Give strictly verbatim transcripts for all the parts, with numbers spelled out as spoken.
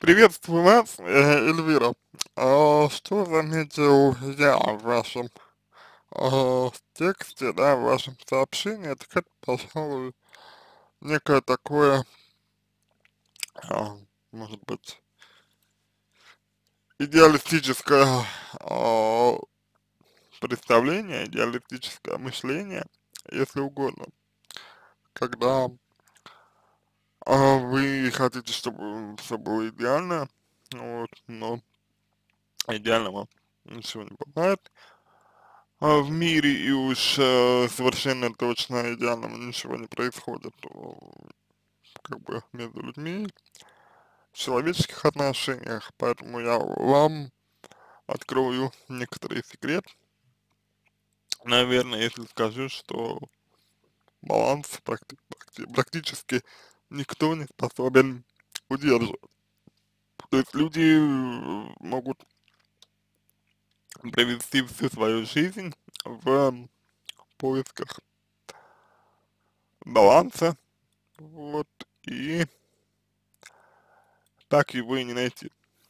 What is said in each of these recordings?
Приветствую вас, э, Эльвира. А, что заметил я в вашем а, тексте, да, в вашем сообщении, это как, пожалуй, некое такое, а, может быть, идеалистическое а, представление, идеалистическое мышление, если угодно, когда а, вы хотите, чтобы все было идеально, вот, но идеального ничего не бывает а, в мире, и уж э, совершенно точно идеального ничего не происходит, э, как бы между людьми, в человеческих отношениях, поэтому я вам открою некоторый секрет, наверное, если скажу, что баланс практи- практи- практически никто не способен удерживать. То есть люди э, могут провести всю свою жизнь в поисках баланса, вот, и так его и не найти.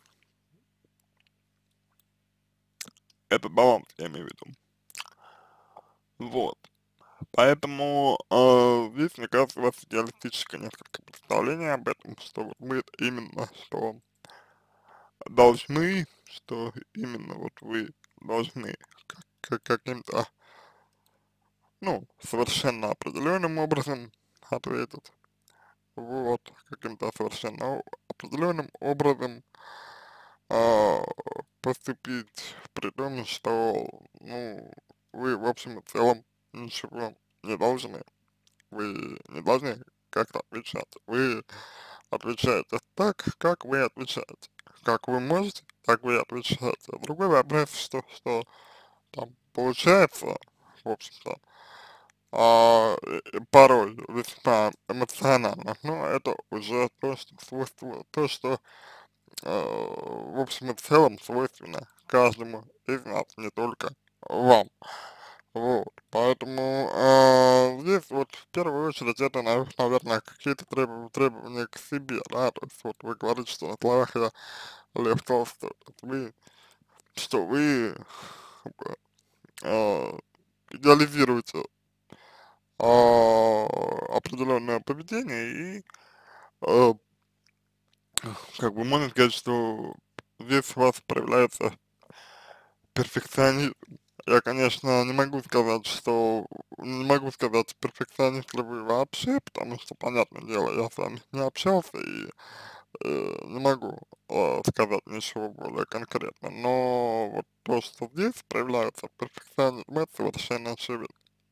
Этот баланс, я имею в виду. Вот. Поэтому э, здесь, мне кажется, у вас идеалистическое несколько представление об этом, что вот мы именно, что должны, что именно вот вы должны как, как- каким-то, ну, совершенно определенным образом ответить, вот, каким-то совершенно о- определенным образом а, поступить, при том, что, ну, вы, в общем и целом, ничего не должны. Вы не должны как-то отвечать. Вы отвечаете так, как вы отвечаете. Как вы можете, так вы и отвечаете. Другой вопрос, что, что там получается, в общем-то, а, э, порой весьма эмоционально, но это уже то, что свойство, то, что э, в общем и целом свойственно каждому из нас, не только вам. Вот, поэтому э, здесь вот в первую очередь это, наверное, какие-то требов- требования к себе, да, то есть вот вы говорите, что на словах я Лев Толстой, вот вы, что вы как бы, э, идеализируете э, определенное поведение и э, как бы можно сказать, что здесь у вас проявляется перфекционизм. Я, конечно, не могу сказать, что не могу сказать, перфекционист ли вы вообще, потому что, понятное дело, я с вами не общался и э, не могу э, сказать ничего более конкретно. Но вот то, что здесь проявляется перфекционизм, это совершенно очевидно.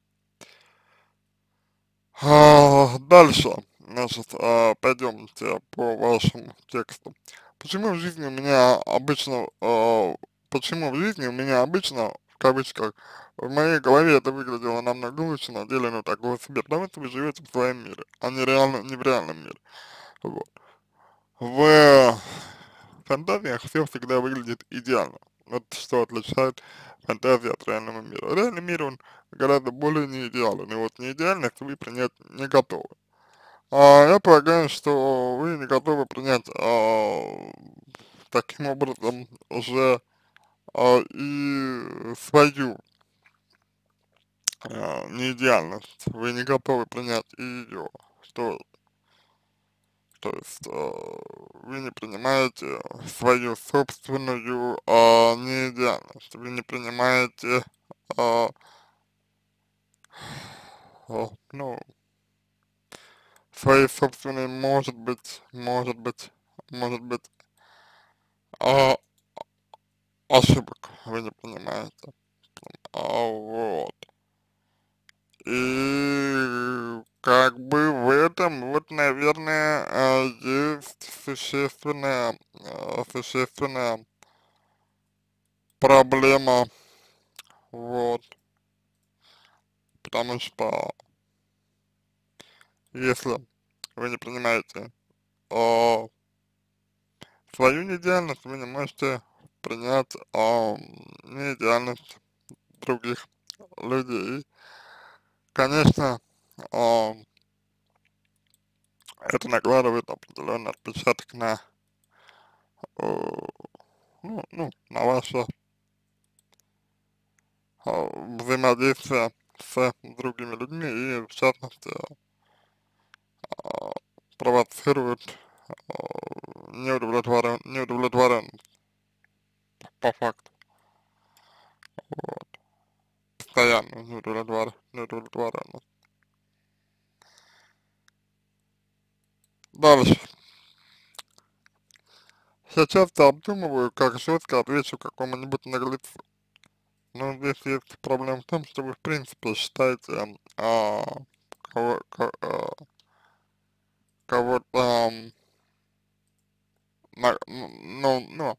А, дальше, значит, а, пойдемте по вашему тексту. Почему в жизни у меня обычно, а, почему в жизни у меня обычно, в кавычках, в моей голове это выглядело намного лучше, на деле, ну, такого себе, потому что вы живете в своем мире, а не реально, не в реальном мире. Вот. В фантазиях все всегда выглядит идеально. Вот что отличает фантазию от реального мира. Реальный мир, он гораздо более не идеален, и вот не идеальность вы принять не готовы. А, я полагаю, что вы не готовы принять а, таким образом уже а, и свою а, неидеальность. Вы не готовы принять и ее. Что, то есть а, вы не принимаете свою собственную а, неидеальность. Вы не принимаете, а, а, ну, свои собственные, может быть, может быть, может быть, а, ошибок вы не понимаете. А, вот. И как бы в этом вот, наверное, а, есть существенная, а, существенная проблема, вот, потому что если вы не принимаете а, свою неидеальность, вы не можете принять а, неидеальность других людей. Конечно, а, это накладывает определенный отпечаток на э, ну, ну, на ваше э, взаимодействие с другими людьми и, в частности, э, провоцирует э, неудовлетворен, неудовлетворенность по факту. Вот. Постоянно неудовлетвор, неудовлетворенность. Дальше. Я часто обдумываю, как жестко отвечу какому-нибудь наглецу. Но здесь есть проблема в том, что вы в принципе считаете а, кого, ко- а, кого-то ам, на, ну, ну,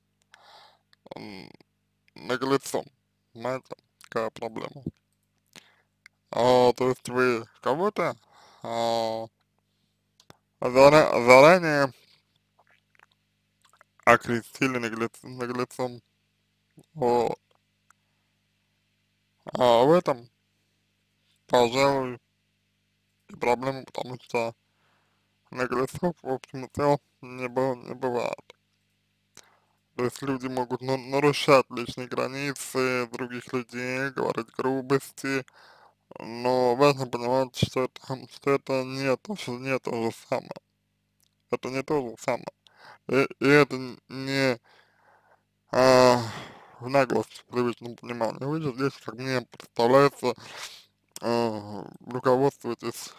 м, наглецом. Понимаете, какая проблема? А, то есть вы кого-то а, зара- заранее окрестили наглец, наглецом. Вот. А в этом, пожалуй, и проблема, потому что наглецов, в общем и целом, не, было, не бывает. То есть люди могут на- нарушать личные границы других людей, говорить грубости, но важно понимать, что это, что это не то, что не то же самое. Это не то же самое. И, и это не а, в наглость, в привычном понимании. Вы же здесь, как мне представляется, а, руководствуетесь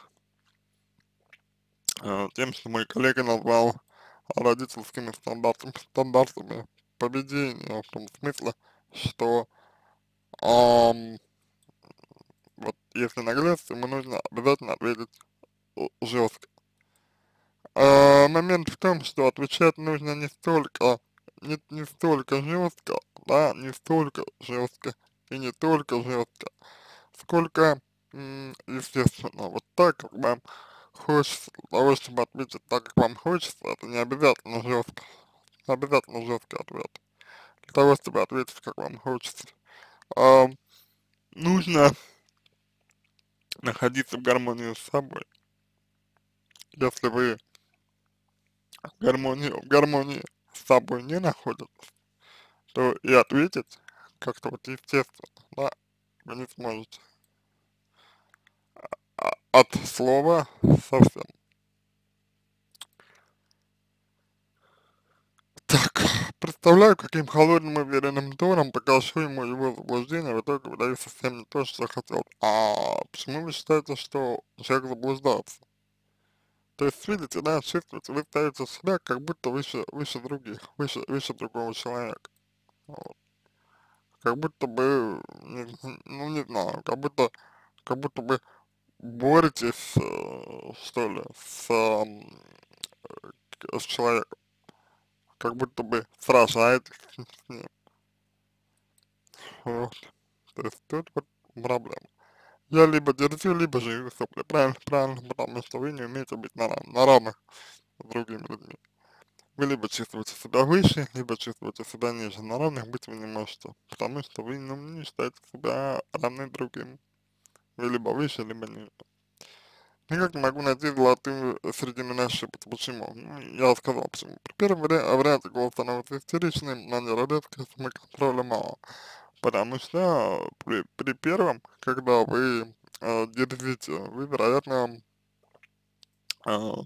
а, тем, что мой коллега назвал родительскими стандартами, стандартами поведения, в том смысле, что ам, вот если наглец, ему нужно обязательно ответить жестко. А момент в том, что отвечать нужно не столько, не, не столько жестко, да, не столько жестко и не только жестко, сколько, м, естественно, вот так, как вам хочется, для того, чтобы ответить так, как вам хочется, это не обязательно жестко, не обязательно жесткий ответ. Для того, чтобы ответить, как вам хочется, а, нужно находиться в гармонии с собой. Если вы в гармонии, в гармонии с собой не находитесь, то и ответить как-то вот естественно, да, вы не сможете. А, от слова совсем. Так, представляю, каким холодным и уверенным тоном покажу ему его заблуждение, в итоге выдаю совсем не то, что хотел. А почему вы считаете, что человек заблуждается? То есть, видите, да, чувствуете, вы ставите себя как будто выше, выше других, выше, выше другого человека. Вот. Как будто бы, не зн- ну не знаю, как будто, как будто бы боретесь, э, что ли, с, ам, с человеком, как будто бы сражаетесь с ним. Вот. То есть тут вот проблема. Я либо держу, либо живу сопли. Правильно, правильно, потому что вы не умеете быть на, рав- на равных с другими людьми. Вы либо чувствуете себя выше, либо чувствуете себя ниже. На равных быть вы не можете, потому что вы ну, не считаете себя равны другим. Вы либо выше, либо ниже. Никак не могу найти золотую середину на ошибку. Почему? Ну, я сказал почему. При первом вари варианте голос становится истеричным, манера резкая, самоконтроля мало. Потому что при, при первом, когда вы э, дерзите, вы, вероятно, э,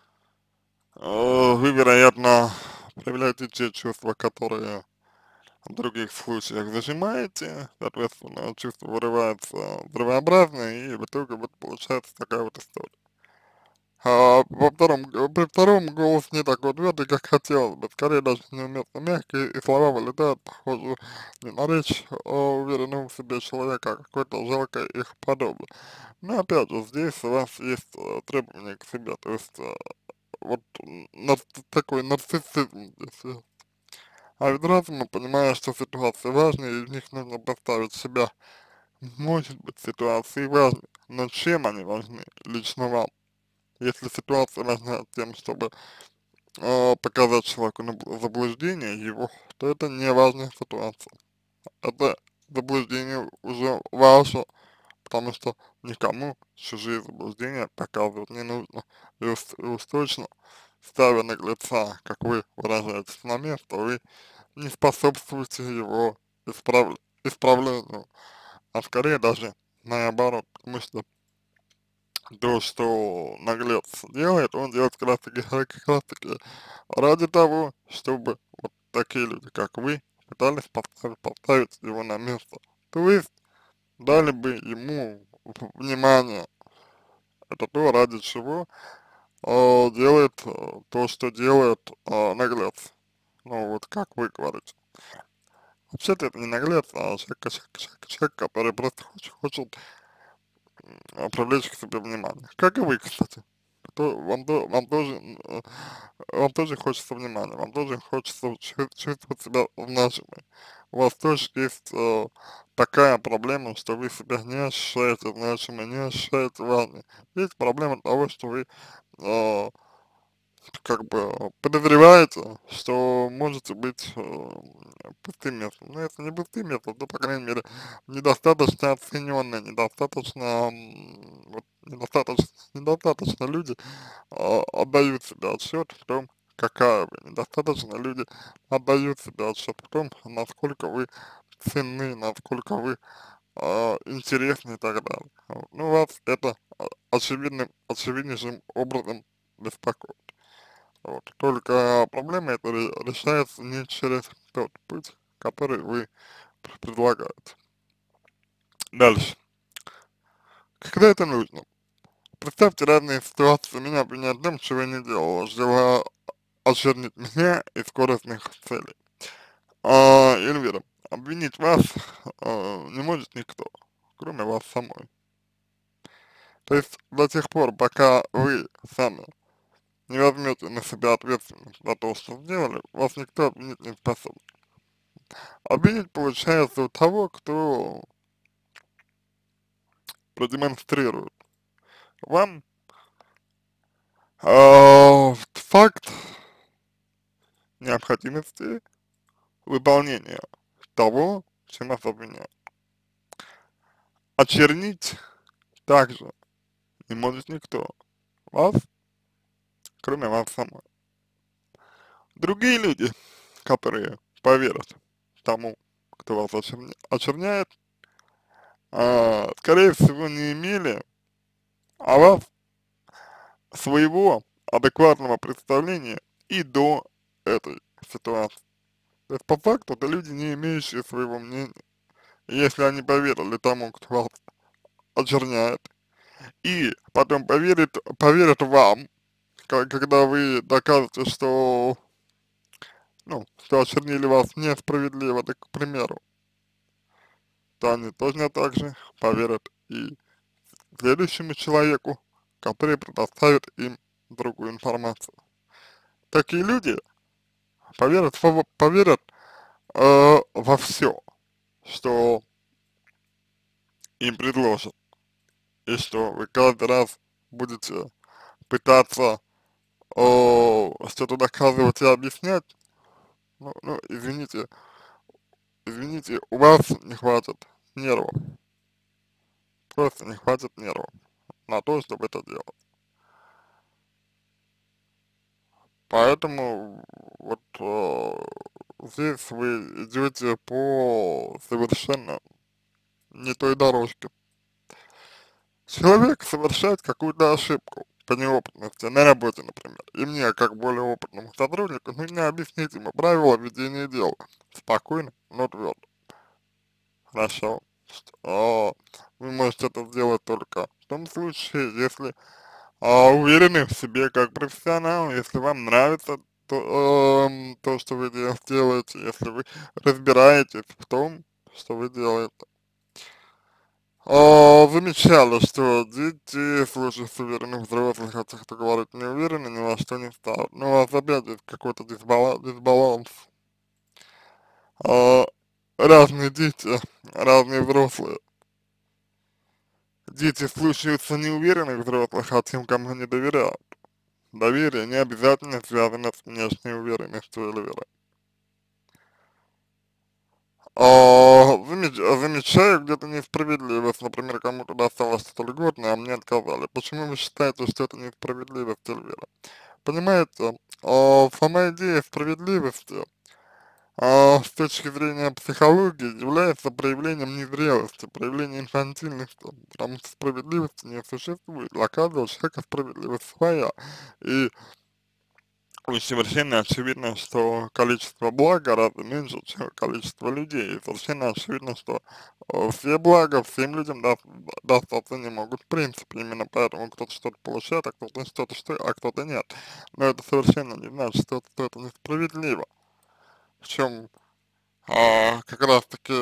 э, вы, вероятно, проявляете те чувства, которые в других случаях зажимаете, соответственно, чувство вырывается взрывообразно, и в итоге вот получается такая вот история. А во втором, г- при втором голос не такой твердый, как хотелось бы, скорее даже неуместно мягкий, и слова вылетают, похоже, не на речь а уверенного в себе человека, а какой-то жалкой их подобие. Но опять же, здесь у вас есть э, требования к себе, то есть э, вот м, нар- такой нарциссизм здесь есть. А ведь разумно, понимая, что ситуации важные, и в них нужно поставить себя. Может быть, ситуации важны, но чем они важны лично вам? Если ситуация важна тем, чтобы э, показать человеку наб- заблуждение его, то это не важная ситуация. Это заблуждение уже ваше, потому что никому чужие заблуждения показывать не нужно. И уж, и уж точно ставя наглеца, как вы выражаетесь, на место, вы не способствуете его исправ... исправлению, а скорее даже наоборот, потому что то, что наглец делает, он делает как раз таки, как раз таки ради того, чтобы вот такие люди, как вы, пытались поставить, поставить его на место. То есть дали бы ему в- внимание. Это то, ради чего э, делает э, то, что делает э, наглец. Ну вот как вы говорите. Вообще-то это не наглец, а человек, человек, человек, человек, который просто хочет, хочет м, привлечь к себе внимание. Как и вы, кстати. То, вам, то, вам тоже м, вам тоже хочется внимания, вам тоже хочется чу- чувствовать себя значимой. У вас тоже есть э, такая проблема, что вы себя не ощущаете значимой, не ощущаете важной. Есть проблема того, что вы э, как бы подозреваете, что можете быть э, пустым местом. Но это не пустым местом, то, по крайней мере, недостаточно оцененные, недостаточно, м, вот, недостаточно, недостаточно люди а, отдают себе отчет в том, какая вы. Недостаточно люди отдают себе отчет в том, насколько вы ценны, насколько вы а, интересны и так далее. Вот. Ну, вас это а, очевидным, очевиднейшим образом беспокоит. Вот. Только проблема эта ре- решается не через тот путь, который вы пр- предлагаете. Дальше. Когда это нужно? Представьте разные ситуации, меня обвиняют в том, чего я не делал, желая очернить меня из корыстных целей. А, Эльвира, обвинить вас а, не может никто, кроме вас самой. То есть до тех пор, пока вы сами не возьмете на себя ответственность за то, что сделали, вас никто обвинить не способен. Обвинить получается у того, кто продемонстрирует вам а, факт необходимости выполнения того, чем вас обвиняют. Очернить также не может никто. Вас, кроме вас самой. Другие люди, которые поверят тому, кто вас очерня- очерняет, а, скорее всего, не имели о вас своего адекватного представления и до этой ситуации. То есть, по факту, это люди, не имеющие своего мнения. И если они поверили тому, кто вас очерняет, и потом поверит, поверят вам, ко- когда вы докажете, что, ну, что очернили вас несправедливо, так, к примеру, то они точно так же поверят и следующему человеку, который предоставит им другую информацию. Такие люди поверят, в- поверят э, во все, что им предложат, и что вы каждый раз будете пытаться о, что-то доказывать и объяснять. Ну, ну, извините, извините, у вас не хватит нервов, просто не хватит нервов на то, чтобы это делать. Поэтому вот э, здесь вы идете по совершенно не той дорожке. Человек совершает какую-то ошибку по неопытности на работе, например, и мне, как более опытному сотруднику, нужно объяснить ему правила ведения дела спокойно, но твердо. Хорошо. А, вы можете это сделать только в том случае, если а, уверены в себе как профессионал, если вам нравится то, эм, то, что вы дел- делаете, если вы разбираетесь в том, что вы делаете. А, замечала, что дети слушают уверенных взрослых, а те, кто говорит не уверенно, ни во что не ставят. Но у вас опять есть какой-то дисбаланс, дисбаланс. А, разные дети, разные взрослые. Дети слушаются неуверенных взрослых, а тем, кому не доверяют. Доверие не обязательно связано с внешней уверенностью или верой. А, замеч- замечаю где-то несправедливость, например, кому-то досталось что-то льготное, а мне отказали. Почему вы считаете, что это несправедливость, Эльвира? Понимаете, а, сама идея справедливости, а, с точки зрения психологии является проявлением незрелости, проявлением инфантильности, потому что справедливости не существует, для каждого человека справедливость своя, и и совершенно очевидно, что количество благ гораздо меньше, чем количество людей, и совершенно очевидно, что э, все блага всем людям даст, достаться не могут в принципе, именно поэтому кто-то что-то получает, а кто-то что-то, что, а кто-то нет, но это совершенно не значит, что, что это несправедливо, в чем а, как раз таки,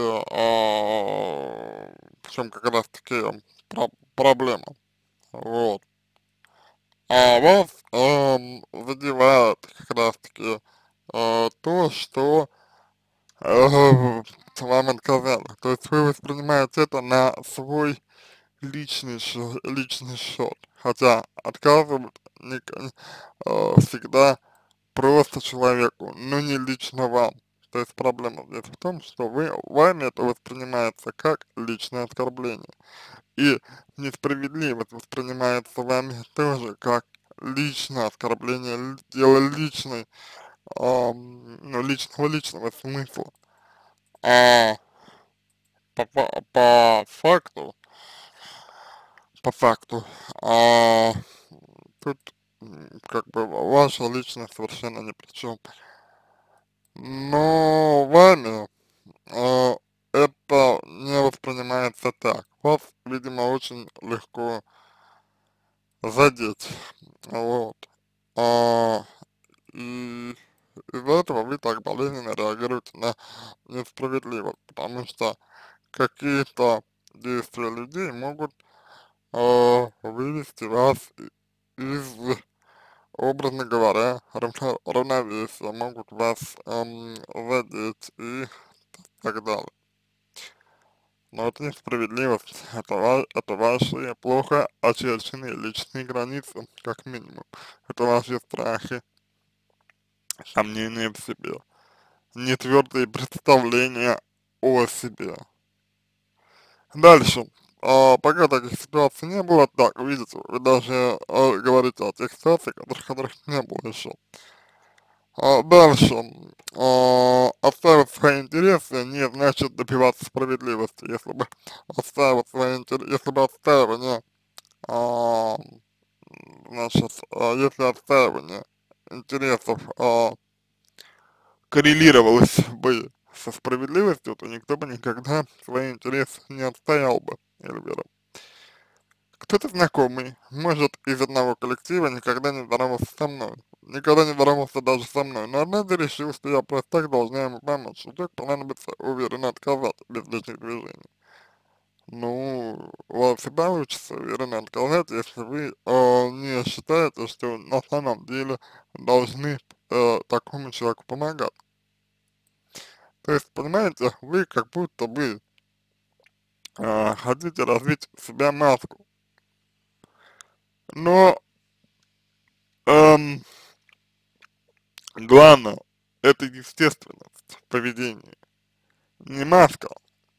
а, в чем как раз таки про проблема, вот. А вас эм, задевает как раз таки э, то, что э, вам отказали. То есть вы воспринимаете это на свой личный, ш- личный счет. Хотя отказывают не, э, всегда просто человеку, но не лично вам. То есть проблема здесь в том, что вы, вами это воспринимается как личное оскорбление. И несправедливость воспринимается вами тоже как личное оскорбление, л- дело личной, ам, ну, личного личного смысла. А по, фа- по факту, по факту, а, тут м, как бы ваша личность совершенно ни при чем. Но вами а, это не воспринимается так. Вас, видимо, очень легко задеть. Вот. А, и из-за этого вы так болезненно реагируете на несправедливость, потому что какие-то действия людей могут э, вывести вас и- из, образно говоря, равно- равновесия, могут вас эм, задеть и так далее. Но это несправедливость, это, ва это ваши плохо очерченные личные границы, как минимум. Это ваши страхи, сомнения в себе, нетвёрдые представления о себе. Дальше. А, пока таких ситуаций не было, так, видите, вы даже а, говорите о тех ситуациях, которых, которых не было еще. А, дальше. А, отстаивать свои интересы не значит добиваться справедливости. Если бы отстаивать свои интересы, если бы отстаивание, а, значит, а, если отстаивание интересов а, коррелировалось бы со справедливостью, то никто бы никогда свои интересы не отстоял бы, Эльвира. Кто-то знакомый, может, из одного коллектива никогда не здоровался со мной, никогда не здоровался даже со мной, но однажды решил, что я просто так должна ему помочь, вдруг понадобится уверенно отказать без лишних движений. Ну, у вас и получится уверенно отказать, если вы э, не считаете, что на самом деле должны э, такому человеку помогать. То есть, понимаете, вы как будто бы э, хотите развить в себя маску, но эм, главное, это естественность в поведении. Не маска,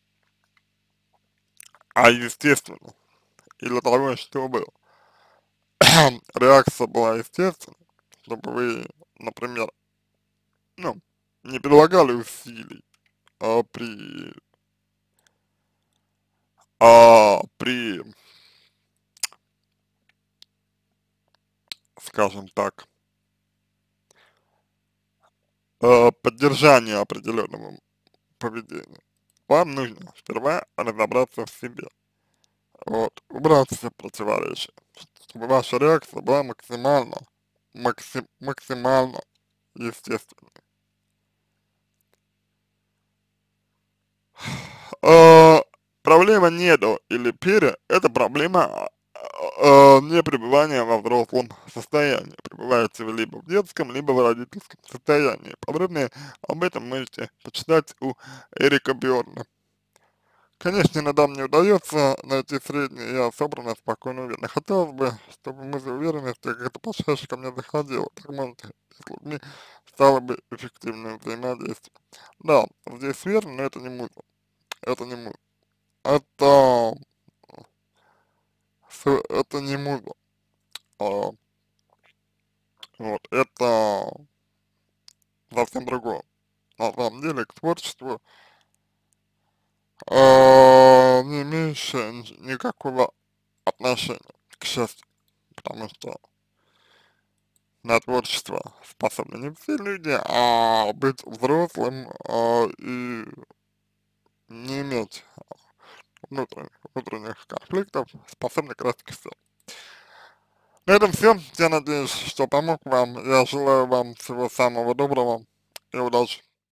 а естественно. И для того, чтобы реакция была естественной, чтобы вы, например, ну, не прилагали усилий а, при, а, при, скажем так, а, поддержании определенного поведения. Вам нужно сперва разобраться в себе. Вот, убрать все противоречия, чтобы ваша реакция была максимально, максим, максимально естественной. А, проблема недо или пере– это проблема а, не пребывания во взрослом состоянии. Пребываете вы либо в детском, либо в родительском состоянии. Подробнее об этом можете почитать у Эрика Бьорна. Конечно, иногда мне удается найти среднее, я собранно, спокойно, уверенно. Хотелось бы, чтобы мысль уверенности как-то почаще ко мне заходила. Так, может, с людьми стало бы эффективным взаимодействием. Да, здесь верно, но это не музыка. Это не музыка. Это, с- это не музыка. А, Вот, это совсем другое. На самом деле, к творчеству, а, не имеющее ни- никакого отношения, к счастью, потому что на творчество способны не все люди, а быть взрослым, а, и не иметь внутренних, внутренних конфликтов способны как раз таки все. На этом все. Я надеюсь, что помог вам. Я желаю вам всего самого доброго и удачи.